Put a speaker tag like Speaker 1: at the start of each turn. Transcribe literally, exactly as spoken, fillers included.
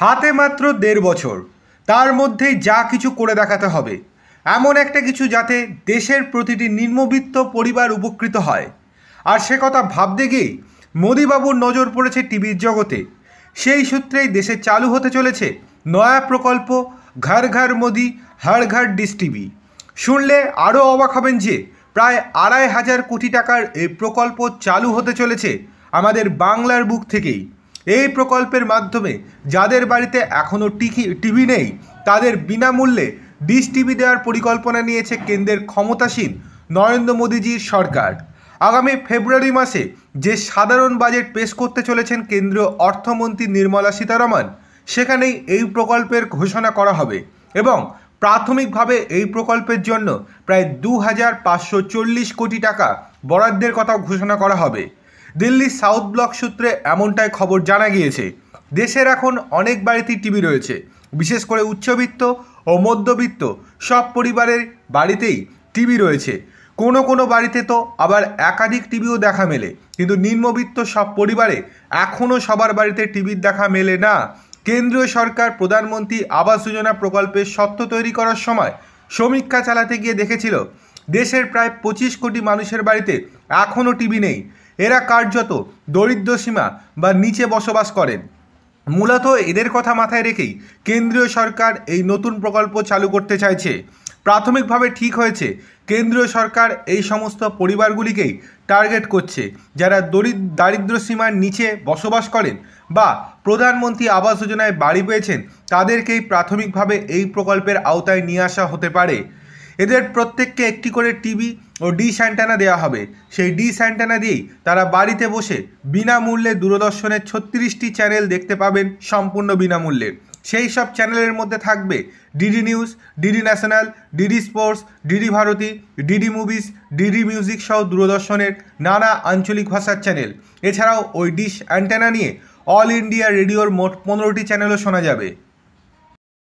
Speaker 1: হাতে মাত্র দেড় বছর, তার মধ্যেই যা কিছু করে দেখাতে হবে, এমন একটা কিছু যাতে দেশের প্রতিটি নিম্নবিত্ত পরিবার উপকৃত হয়। আর সে কথা ভাবতে গিয়েই মোদিবাবুর নজর পড়েছে টিভির জগতে। সেই সূত্রেই দেশে চালু হতে চলেছে নয়া প্রকল্প ঘর ঘর মোদি হর ঘর ডিশ টিভি। শুনলে আরও অবাক হবেন যে প্রায় আড়াই হাজার কোটি টাকার এই প্রকল্প চালু হতে চলেছে আমাদের বাংলার বুক থেকেই। এই প্রকল্পের মাধ্যমে যাদের বাড়িতে এখনও টিভি টিভি নেই তাদের বিনামূল্যে ডিশ টিভি দেওয়ার পরিকল্পনা নিয়েছে কেন্দ্রের ক্ষমতাসীন নরেন্দ্র মোদীজির সরকার। আগামী ফেব্রুয়ারি মাসে যে সাধারণ বাজেট পেশ করতে চলেছেন কেন্দ্রীয় অর্থমন্ত্রী নির্মলা সীতারমণ, সেখানেই এই প্রকল্পের ঘোষণা করা হবে এবং প্রাথমিকভাবে এই প্রকল্পের জন্য প্রায় দু হাজার পাঁচশো চল্লিশ কোটি টাকা বরাদ্দের কথা ঘোষণা করা হবে। দিল্লির সাউথ ব্লক সূত্রে এমনটাই খবর জানা গিয়েছে। দেশের এখন অনেক বাড়িতেই টিভি রয়েছে, বিশেষ করে উচ্চবিত্ত ও মধ্যবিত্ত সব পরিবারের বাড়িতেই টিভি রয়েছে। কোনো কোনো বাড়িতে তো আবার একাধিক টিভিও দেখা মেলে, কিন্তু নিম্নবিত্ত সব পরিবারে এখনও সবার বাড়িতে টিভির দেখা মেলে না। কেন্দ্রীয় সরকার প্রধানমন্ত্রী আবাস যোজনা প্রকল্পের সত্ত্ব তৈরি করার সময় সমীক্ষা চালাতে গিয়ে দেখেছিল দেশের প্রায় পঁচিশ কোটি মানুষের বাড়িতে এখনও টিভি নেই। এরা কার্যত দরিদ্র সীমা বা নিচে বসবাস করেন। মূলত এদের কথা মাথায় রেখেই কেন্দ্রীয় সরকার এই নতুন প্রকল্প চালু করতে চাইছে। প্রাথমিকভাবে ঠিক হয়েছে কেন্দ্রীয় সরকার এই সমস্ত পরিবারগুলিকেই টার্গেট করছে যারা দরিদ্র দারিদ্র সীমার নিচে বসবাস করেন বা প্রধানমন্ত্রী আবাস যোজনায় বাড়ি পেয়েছেন, তাদেরকেই প্রাথমিকভাবে এই প্রকল্পের আওতায় নিয়ে আসা হতে পারে। এদের প্রত্যেককে একটি করে টিভি ও ডিশ অ্যান্টেনা দেওয়া হবে। সেই ডিশ অ্যান্টেনা দিয়েই তারা বাড়িতে বসে বিনামূল্যে দূরদর্শনের ছত্রিশটি চ্যানেল দেখতে পাবেন সম্পূর্ণ বিনামূল্যে। সেই সব চ্যানেলের মধ্যে থাকবে DD news, DD national, DD sports, DD Bharati, DD movies, DD music সহ দূরদর্শনের নানা আঞ্চলিক ভাষার চ্যানেল। এছাড়াও ওই ডিশ অ্যান্টেনা নিয়ে অল ইন্ডিয়া রেডিওর মোট পনেরোটি চ্যানেলও শোনা যাবে।